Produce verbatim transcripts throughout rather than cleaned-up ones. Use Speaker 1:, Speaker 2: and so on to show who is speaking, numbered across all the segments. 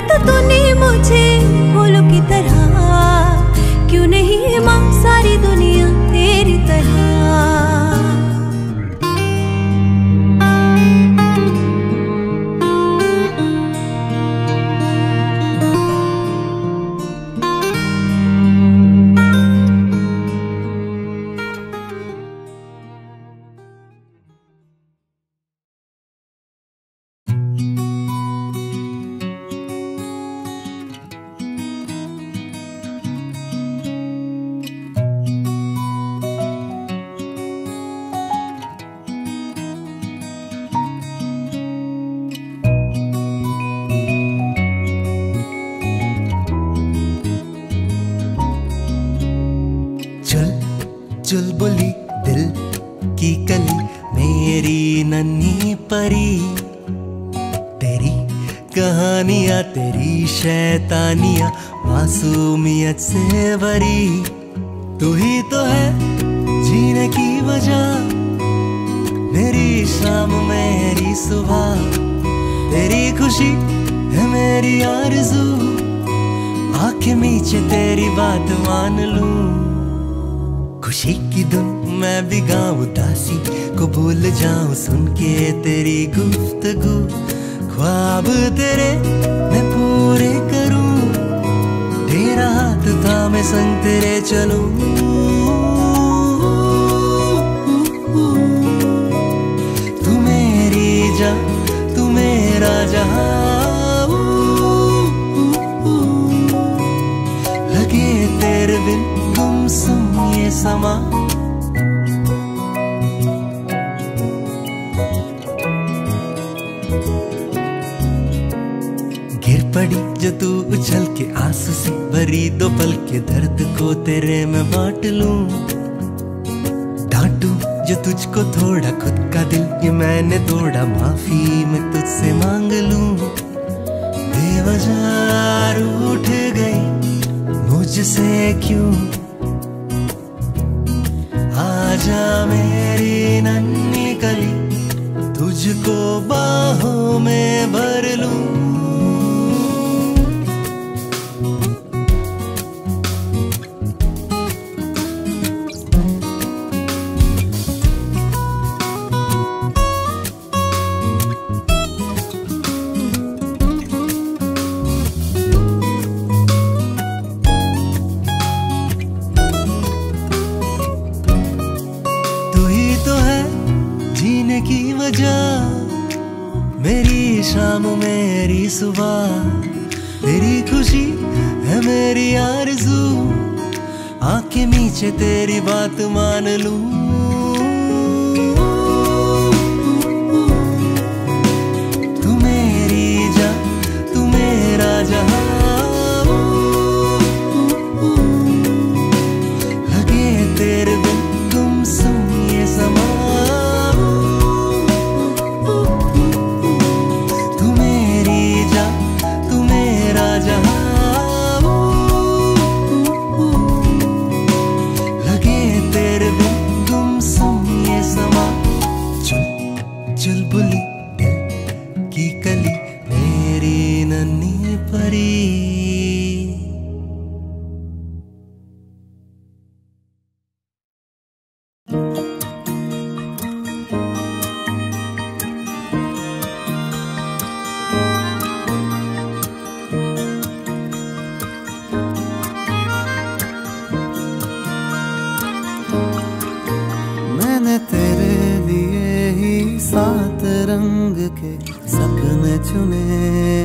Speaker 1: तो तूने मुझे फूलों की तरह, क्यों नहीं माँ सारी दुनिया तेरी तरह।
Speaker 2: चुलबुली दिल की कली मेरी नन्ही परी, तेरी कहानियाँ तेरी शैतानियाँ मासूमियत से भरी। तू ही तो है जीने की वजह, मेरी शाम मेरी सुबह, तेरी खुशी है मेरी आरज़ू, आंखें मीचे तेरी बात मान लूं। खुशी की धुन मैं भी गाऊं, उदासी को भूल जाऊं सुन के तेरी गुफ्तगू। ख्वाब तेरे मैं पूरे करूं, तेरा हाथ थामे संग तेरे चलूं। तू मेरी जान तू मेरा जहां, लगे तेरे बिन गुमसुम ये समा। गिर पड़ी जो तू उछल के आंसू से भरी दो पल के दर्द को तेरे मैं बांट लूं। डांटू जो तुझको थोड़ा खुद का दिल ये मैंने तोड़ा, माफी मैं तुझसे मांग लूं। बेवजह रूठ गई मुझसे क्यों, आजा मेरी नन्ही कली तुझको बाहों में भर लूं। की वजह मेरी शाम मेरी सुबह, तेरी खुशी है मेरी आरज़ू, आंखें मीचे तेरी बात मान लूं। तू मेरी जान तू मेरा जहां, लगे तेरे बिन गुमसुम ये समा। चुलबुली दिल की कली मेरी नन्ही परी।
Speaker 3: मैंने तेरे लिए ही सात रंग के सपने चुने,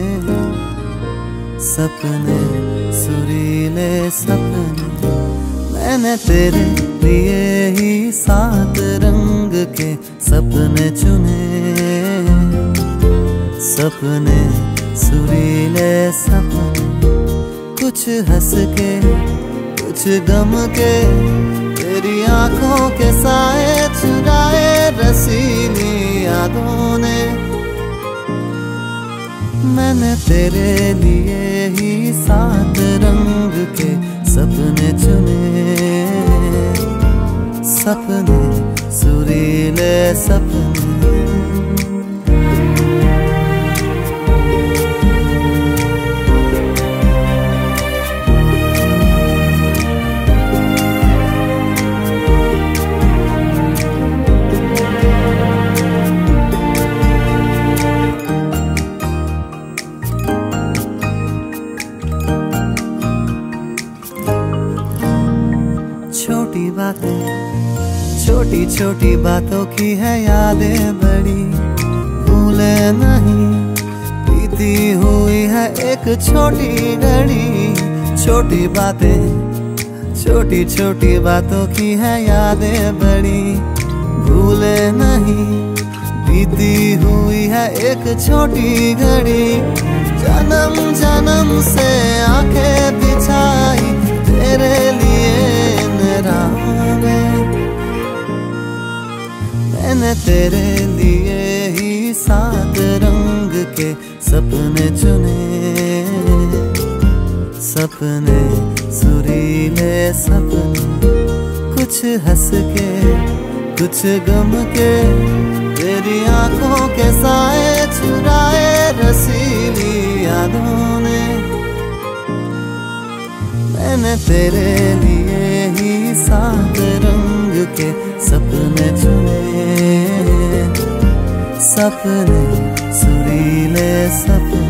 Speaker 3: सपने सुरीले सपने। मैंने तेरे लिए ही सात रंग के सपने चुने, सपने सुरीले सपने। कुछ हंस के कुछ गम के, तेरी आंखों के साए चुराए रसीली यादों ने। मैंने तेरे लिए ही सात रंग के सपने चुने, सपने सुरीले सपने। छोटी छोटी बातों की है यादें बड़ी, भूले नहीं बीती हुई है एक छोटी घड़ी। छोटी बातें, छोटी छोटी बातों की है यादें बड़ी, भूले नहीं बीती हुई है एक छोटी घड़ी। जन्म जन्म से आंखें बिछाई तेरे लिए राहों में, मैंने तेरे लिए ही सात रंग के सपने चुने। सपने सुरीले सपने, कुछ हंस के कुछ गम के, तेरी आंखों के साए चुराए रसीली यादों ने। मैंने तेरे लिए ही सात रंग के सपने चुने। सपने सुरीले सपने।